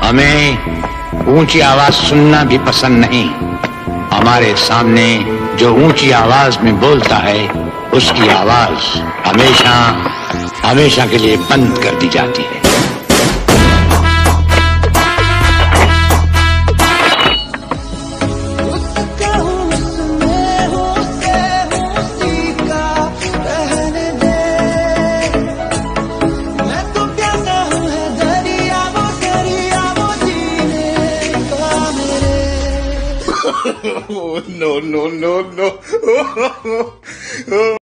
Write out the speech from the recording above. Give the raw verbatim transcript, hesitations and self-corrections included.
हमें ऊंची आवाज सुनना भी पसंद नहीं। हमारे सामने जो ऊंची आवाज में बोलता है उसकी आवाज हमेशा हमेशा के लिए बंद कर दी जाती है। Oh, no, no, no, no.